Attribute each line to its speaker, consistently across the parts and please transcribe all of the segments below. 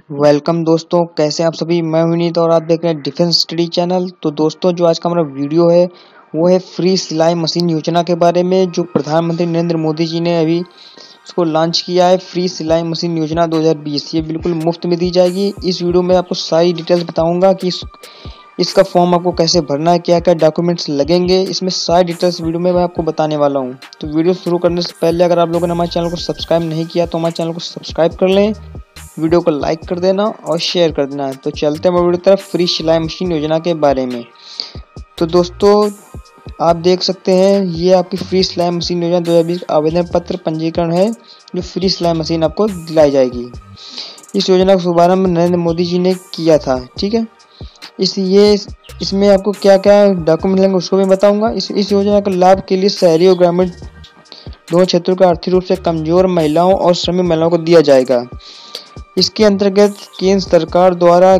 Speaker 1: Welcome दोस्तों, कैसे हैं आप सभी। मैं विनीत और आप देख रहे हैं डिफेंस स्टडी चैनल। तो दोस्तों, जो आज का हमारा वीडियो है वो है फ्री सिलाई मशीन योजना के बारे में, जो प्रधानमंत्री नरेंद्र मोदी जी ने अभी इसको लॉन्च किया है। फ्री सिलाई मशीन योजना 2020 ये बिल्कुल मुफ्त में दी जाएगी। इस वीडियो में आपको सारी डिटेल्स बताऊंगा कि इसका फॉर्म आपको कैसे भरना है, क्या क्या डॉक्यूमेंट्स लगेंगे, इसमें सारी डिटेल्स वीडियो में मैं आपको बताने वाला हूँ। तो वीडियो शुरू करने से पहले अगर आप लोगों ने हमारे चैनल को सब्सक्राइब नहीं किया तो हमारे चैनल को सब्सक्राइब कर लें, वीडियो को लाइक कर देना और शेयर कर देना। तो चलते हैं वीडियो तरफ फ्री सिलाई मशीन योजना के बारे में। तो दोस्तों, आप देख सकते हैं ये आपकी फ्री सिलाई मशीन योजना 2020 आवेदन पत्र पंजीकरण है, जो फ्री सिलाई मशीन आपको दिलाई जाएगी। इस योजना का शुभारंभ नरेंद्र मोदी जी ने किया था। ठीक है, इसमें आपको क्या क्या डॉक्यूमेंट लगेंगे उसको भी बताऊंगा। इस योजना के लाभ के लिए शहरी और ग्रामीण दोनों क्षेत्रों का आर्थिक रूप से कमजोर महिलाओं और श्रमिक महिलाओं को दिया जाएगा। इसके अंतर्गत केंद्र सरकार द्वारा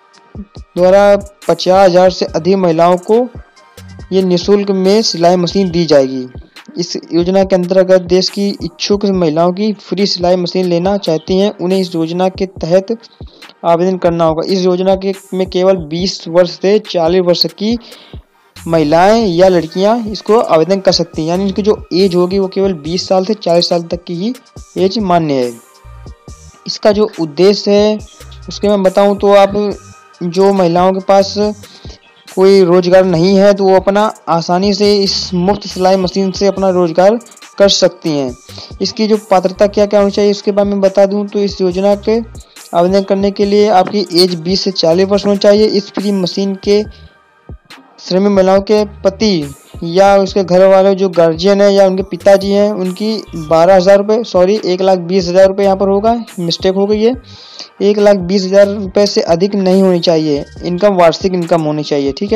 Speaker 1: 50,000 से अधिक महिलाओं को ये निःशुल्क में सिलाई मशीन दी जाएगी। इस योजना के अंतर्गत देश की इच्छुक महिलाओं की फ्री सिलाई मशीन लेना चाहती हैं, उन्हें इस योजना के तहत आवेदन करना होगा। इस योजना में केवल 20 वर्ष से 40 वर्ष की महिलाएं या लड़कियां इसको आवेदन कर सकती हैं, यानी इनकी जो एज होगी वो केवल 20 साल से 40 साल तक की ही एज मान्य है। इसका जो उद्देश्य है उसके मैं बताऊं तो आप जो महिलाओं के पास कोई रोजगार नहीं है तो वो अपना आसानी से इस मुफ्त सिलाई मशीन से अपना रोजगार कर सकती हैं। इसकी जो पात्रता क्या क्या होनी चाहिए उसके बारे में बता दूं तो इस योजना के आवेदन करने के लिए आपकी एज 20 से 40 वर्ष होनी चाहिए। इस फ्री मशीन के श्रमिक महिलाओं के पति या उसके घर वाले जो गार्जियन है या उनके पिताजी हैं उनकी 12,000 रुपये 1,20,000 रुपये यहाँ पर होगा, मिस्टेक हो गई है। 1,20,000 रुपये से अधिक नहीं होनी चाहिए इनकम, वार्षिक इनकम होनी चाहिए। ठीक है,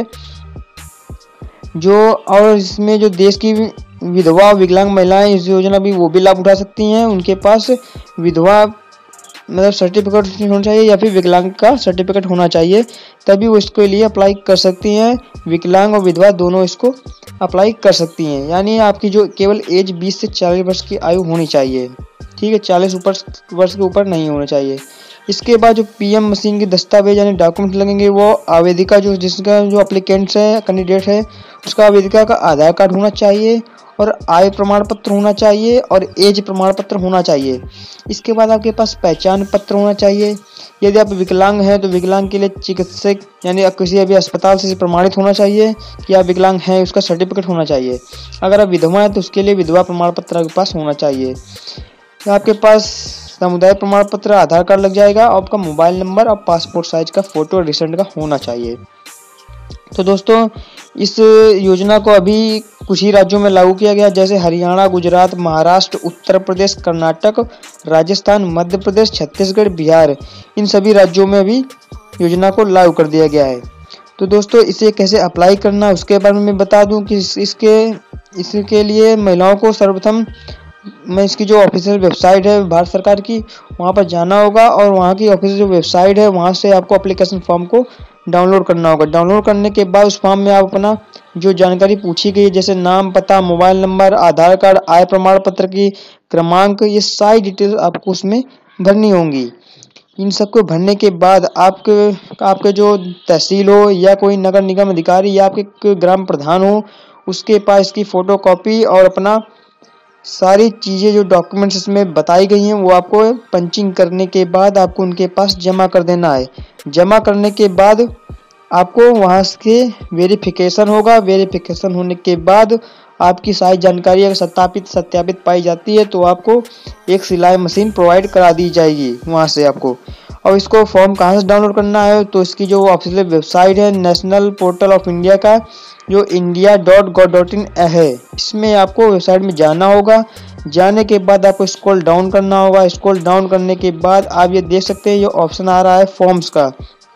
Speaker 1: जो और इसमें जो देश की विधवा विकलांग महिलाएं इस योजना भी वो भी लाभ उठा सकती हैं। उनके पास विधवा मतलब सर्टिफिकेट होना चाहिए या फिर विकलांग का सर्टिफिकेट होना चाहिए, तभी वो इसके लिए अप्लाई कर सकती हैं। विकलांग और विधवा दोनों इसको अप्लाई कर सकती हैं। यानी आपकी जो केवल एज 20 से 40 वर्ष की आयु होनी चाहिए। ठीक है, 40 वर्ष के ऊपर नहीं होना चाहिए। इसके बाद जो पीएम मशीन के दस्तावेज यानी डॉक्यूमेंट लगेंगे वो आवेदिका जिसका जो एप्लीकेंट्स है, कैंडिडेट है, उसका आवेदिका का आधार कार्ड होना चाहिए और आय प्रमाण पत्र होना चाहिए और एज प्रमाण पत्र होना चाहिए। इसके बाद आपके पास पहचान पत्र होना चाहिए। यदि आप विकलांग हैं तो विकलांग के लिए चिकित्सक यानी किसी भी अस्पताल से प्रमाणित होना चाहिए कि आप विकलांग हैं, उसका सर्टिफिकेट होना चाहिए। अगर आप विधवा हैं तो उसके लिए विधवा प्रमाण पत्र आपके पास होना चाहिए। आपके पास समुदाय प्रमाण पत्र, आधार कार्ड लग जाएगा और आपका मोबाइल नंबर और पासपोर्ट साइज का फोटो रिसेंट का होना चाहिए। तो दोस्तों, इस योजना को अभी कुछ ही राज्यों में लागू किया गया, जैसे हरियाणा, गुजरात, महाराष्ट्र, उत्तर प्रदेश, कर्नाटक, राजस्थान, मध्य प्रदेश, छत्तीसगढ़, बिहार, इन सभी राज्यों में अभी योजना को लागू कर दिया गया है। तो दोस्तों, इसे कैसे अप्लाई करना उसके बारे में मैं बता दूं कि इसके लिए महिलाओं को सर्वप्रथम मैं इसकी जो ऑफिशियल वेबसाइट है भारत सरकार की वहाँ पर जाना होगा और वहाँ की ऑफिशियल जो वेबसाइट है वहाँ से आपको एप्लीकेशन फॉर्म को डाउनलोड करना होगा। डाउनलोड करने के बाद उस फॉर्म में आप अपना जो जानकारी पूछी गई है जैसे नाम, पता, मोबाइल नंबर, आधार कार्ड, आय प्रमाण पत्र की क्रमांक, ये सारी डिटेल आपको उसमें भरनी होंगी। इन सबको भरने के बाद आपके जो तहसील हो या कोई नगर निगम अधिकारी या आपके ग्राम प्रधान हो उसके पास इसकी फोटो कॉपी और अपना सारी चीज़ें जो डॉक्यूमेंट्स इसमें बताई गई हैं वो आपको पंचिंग करने के बाद आपको उनके पास जमा कर देना है। जमा करने के बाद आपको वहाँ से वेरिफिकेशन होगा। वेरिफिकेशन होने के बाद आपकी सारी जानकारी अगर सत्यापित पाई जाती है तो आपको एक सिलाई मशीन प्रोवाइड करा दी जाएगी वहाँ से आपको। और इसको फॉर्म कहाँ से डाउनलोड करना है तो इसकी जो ऑफिशियल वेबसाइट है नेशनल पोर्टल ऑफ इंडिया का जो india.gov.in है, इसमें आपको वेबसाइट में जाना होगा। जाने के बाद आपको स्क्रॉल डाउन करना होगा। स्क्रॉल डाउन करने के बाद आप ये देख सकते हैं ये ऑप्शन आ रहा है फॉर्म्स का।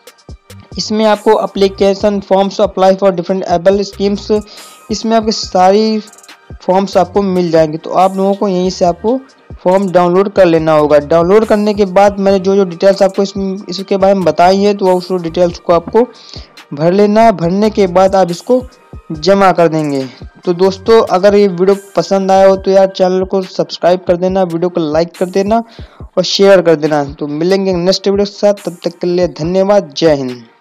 Speaker 1: इसमें आपको application forms apply for different able schemes, इसमें आपके सारी फॉर्म्स आपको मिल जाएंगे। तो आप लोगों को यहीं से आपको फॉर्म डाउनलोड कर लेना होगा। डाउनलोड करने के बाद मैंने जो डिटेल्स आपको इसके बारे में बताई है तो उस डिटेल्स को आपको भर लेना। भरने के बाद आप इसको जमा कर देंगे। तो दोस्तों, अगर ये वीडियो पसंद आया हो तो यार चैनल को सब्सक्राइब कर देना, वीडियो को लाइक कर देना और शेयर कर देना। तो मिलेंगे नेक्स्ट वीडियो के साथ, तब तक के लिए धन्यवाद। जय हिंद।